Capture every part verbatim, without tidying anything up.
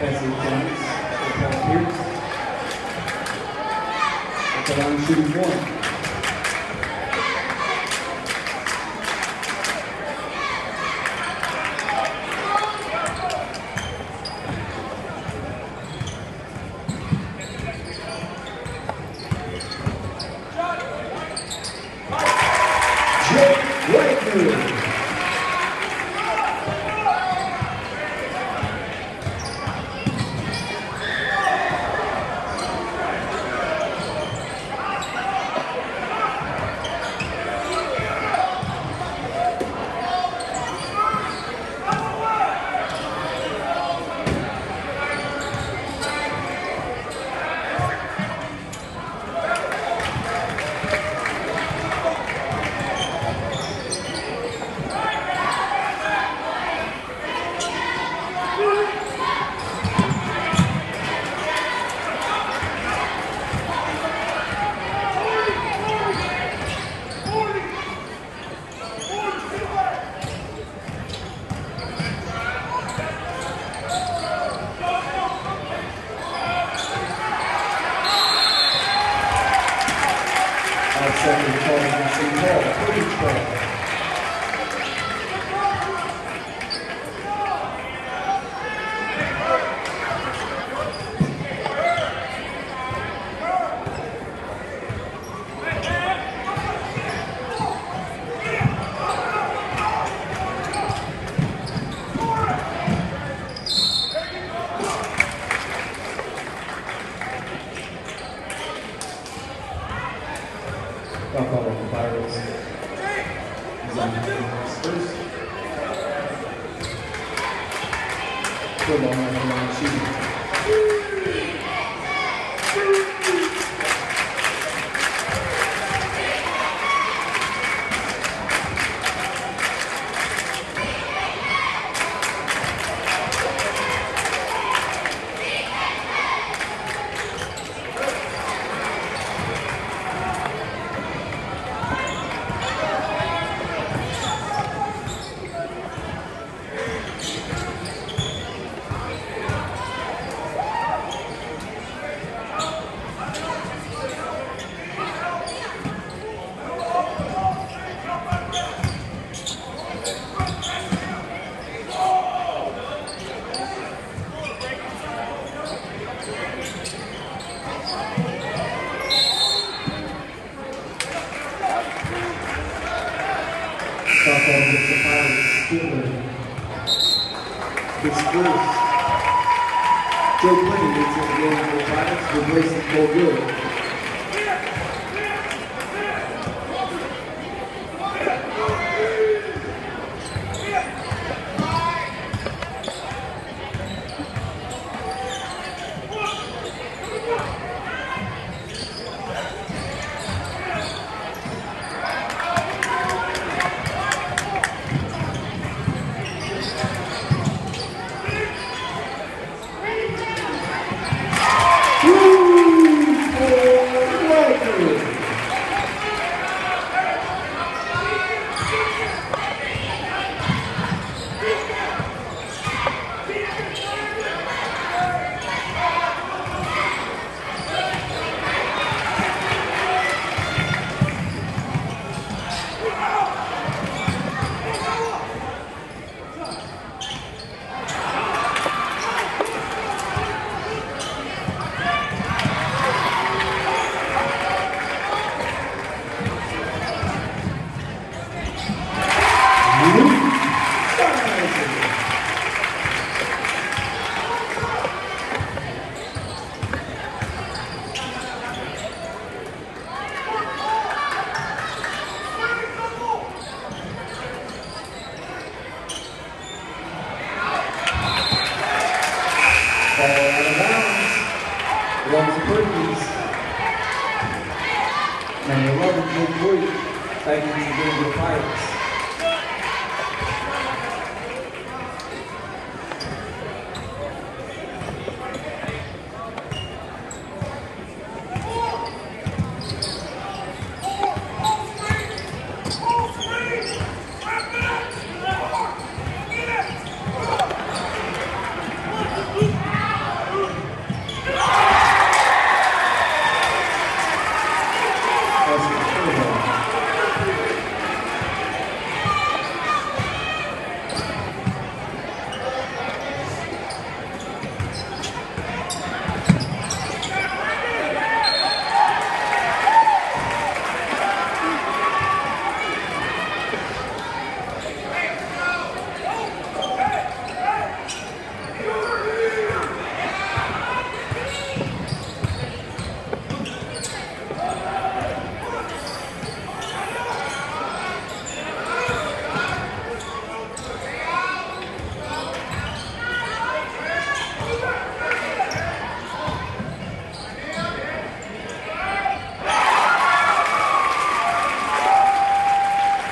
Wesley Jones for Paul Pierce. At the line shooting one.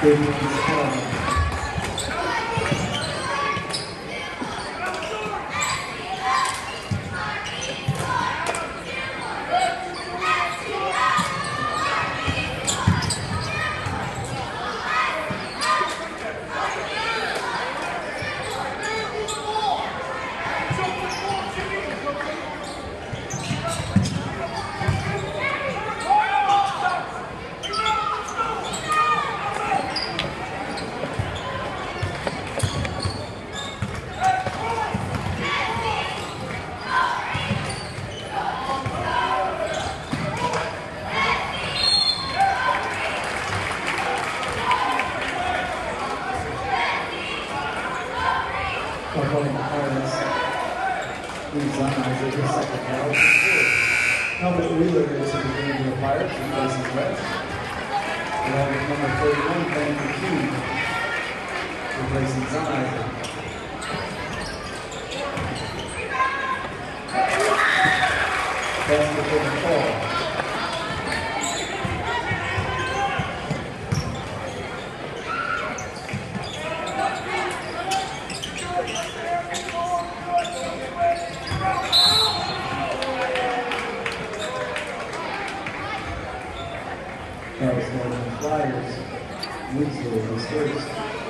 Big one's twelve. Calling the Pirates. Leaves Zion as a second foul. Helmet Wheeler is in the game of the Pirates and places West. Along with number thirty-one, Ben McKee, replacing Zion. That's before the call. That was one of the Flyers. Winslow was first.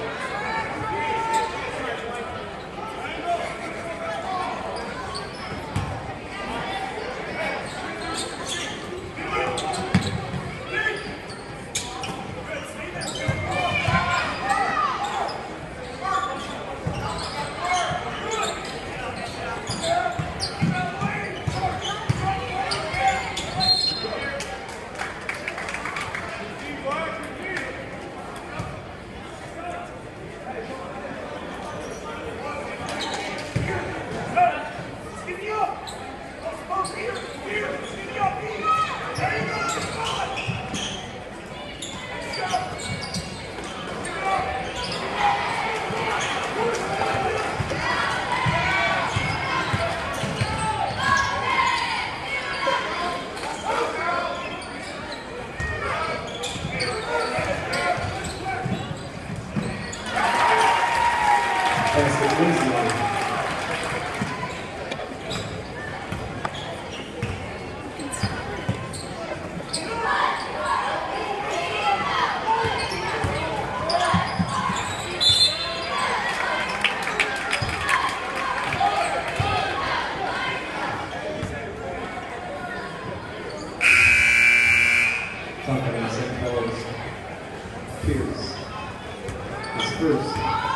Pierce is first.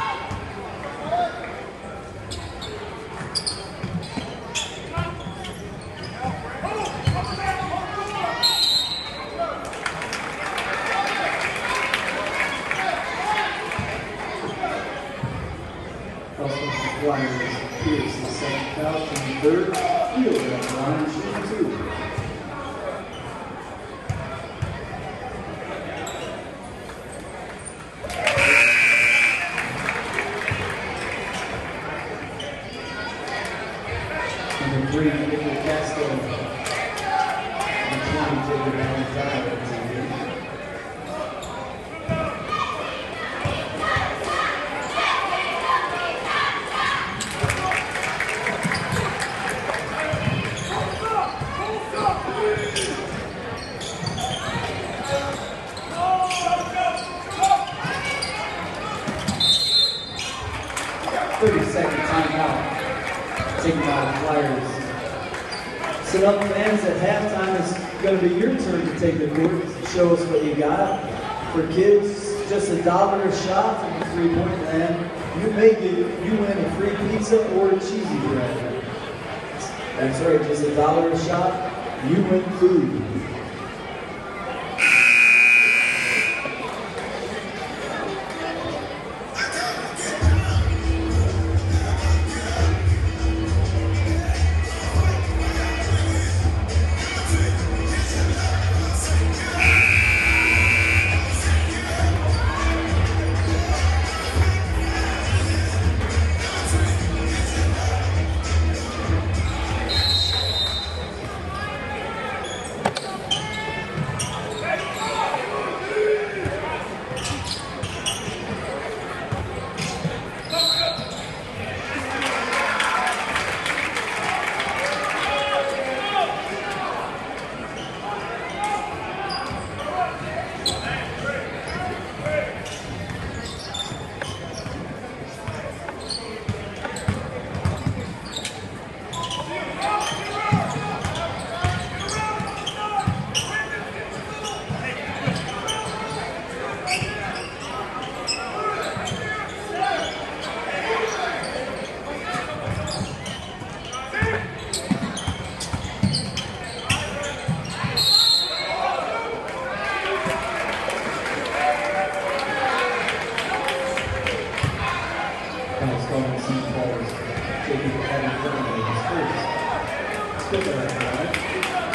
Also the Flyers, Pierce the second foul, and third, Field at the line, shooting two. Number three, Nicholas Castro. Number twenty, Jacob Allen. thirty second timeout taken by the Flyers. Sit up, fans. At halftime, it's going to be your turn to take the court. Show us what you got. For kids, just a dollar a shot from the three-point land. You may get, you win a free pizza or a cheesy bread. That's right, just a dollar a shot. You win food. fun when Saint Paul's taking having fun with his first. It's good that right now, right?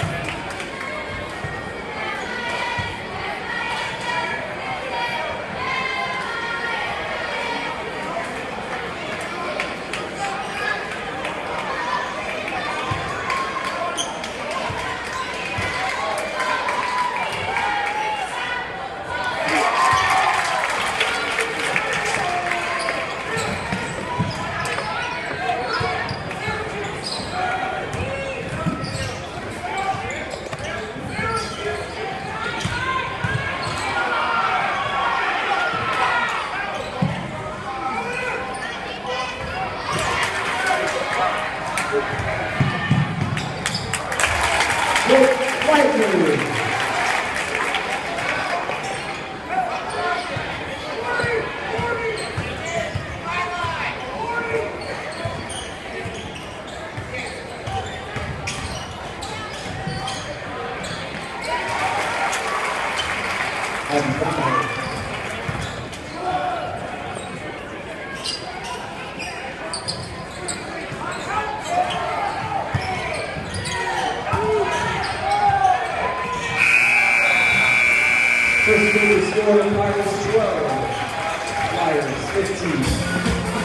First game score, Pirates twelve, Flyers fifteen.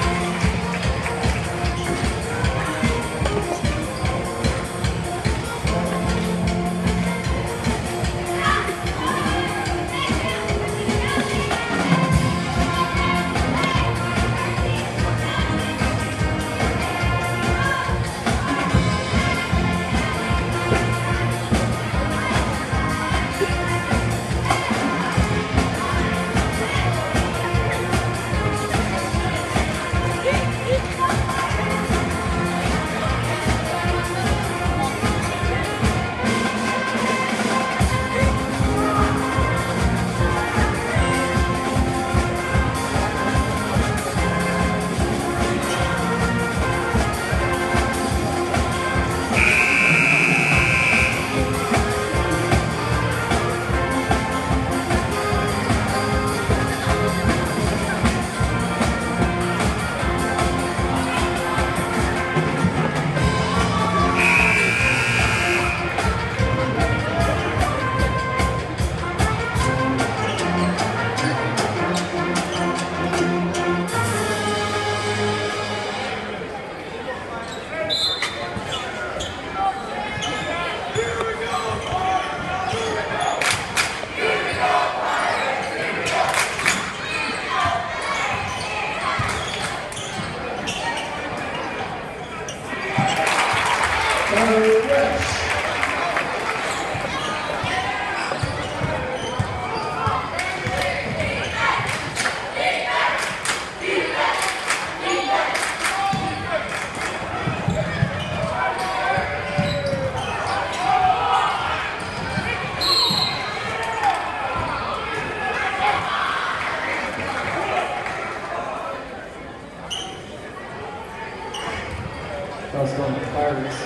Cross on the Pirates.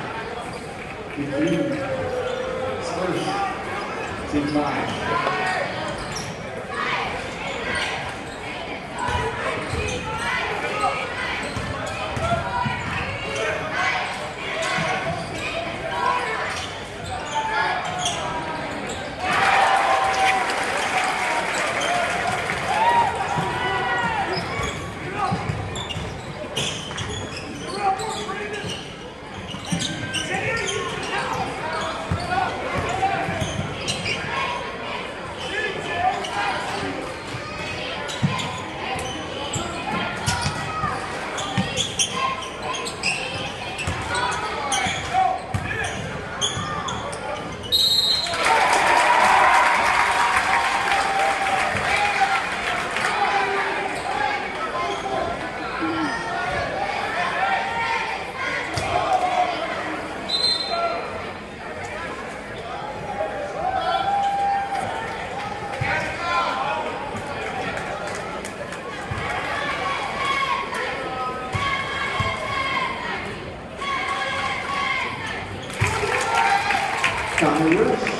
fifteen. Spurs. Team five. Tommy Rush.